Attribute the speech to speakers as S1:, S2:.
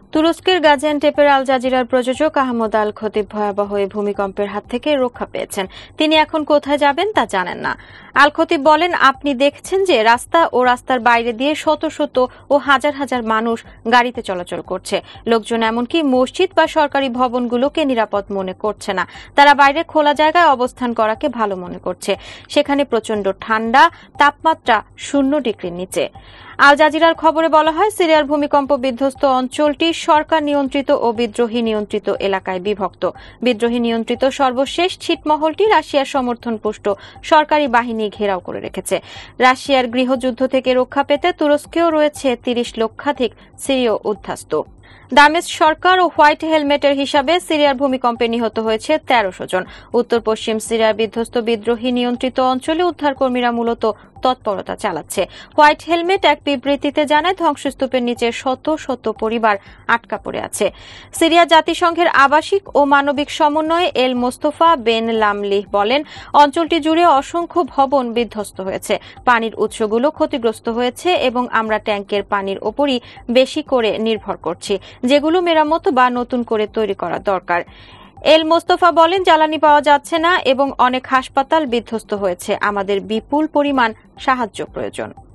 S1: তুরস্কের গাজিয়ান্টেপের আল জাজিরার প্রযোজক আহমদ আল খতিব ভয়াবহ এই ভূমিকম্পের হাত থেকে রক্ষা পেয়েছেন। তিনি এখন কোথায় যাবেন তা জানেন না। আল খতিব বলেন, আপনি দেখছেন যে রাস্তা ও রাস্তার বাইরে দিয়ে শত শত ও হাজার হাজার মানুষ গাড়িতে চলাচল করছে। লোকজন এমনকি মসজিদ বা সরকারি ভবনগুলোকে নিরাপদ মনে করছে না। তারা বাইরে খোলা জায়গায় অবস্থান করাকে ভালো মনে করছে। সেখানে প্রচন্ড ঠান্ডা, তাপমাত্রা 0 ডিগ্রির নিচে। আল জাজিরার খবরে বলা হয়, সিরিয়ার ভূমিকম্প বিধ্বস্ত অঞ্চলটি সরকার নিয়ন্ত্রিত ও বিদ্রোহী নিয়ন্ত্রিত এলাকায় বিভক্ত। বিদ্রোহী নিয়ন্ত্রিত সর্বশেষ ছিটমহলটি রাশিয়ার সমর্থনপুষ্ট সরকারি বাহিনী ঘেরাও করে রেখেছে। রাশিয়ার গৃহযুদ্ধ থেকে রক্ষা পেতে তুরস্কেও রয়েছে 30 লক্ষাধিক সিরীয় উদ্বাস্তু। দামেস্ক সরকার ও হোয়াইট হেলমেটের হিসাবে সিরিয়ার ভূমিকম্পে নিহত হয়েছে 1300 জন। উত্তর পশ্চিম সিরিয়ার বিধ্বস্ত বিদ্রোহী নিয়ন্ত্রিত অঞ্চলে উদ্ধারকর্মীরা মূলত তৎপরতা চালাচ্ছে। হোয়াইট হেলমেট এক বিবৃতিতে জানায়, ধ্বংসস্তূপের নিচে শত শত পরিবার আটকা পড়ে আছে। সিরিয়া জাতিসংঘের আবাসিক ও মানবিক সমন্বয়ে এল মোস্তফা বেন লামলিহ বলেন, অঞ্চলটি জুড়ে অসংখ্য ভবন বিধ্বস্ত হয়েছে, পানির উৎসগুলো ক্ষতিগ্রস্ত হয়েছে এবং আমরা ট্যাঙ্কের পানির ওপরই বেশি করে নির্ভর করছি, যেগুলো মেরামত বা নতুন করে তৈরি করা দরকার। এল মোস্তফা বলেন, জ্বালানি পাওয়া যাচ্ছে না এবং অনেক হাসপাতাল বিধ্বস্ত হয়েছে। আমাদের বিপুল পরিমাণ সাহায্য প্রয়োজন।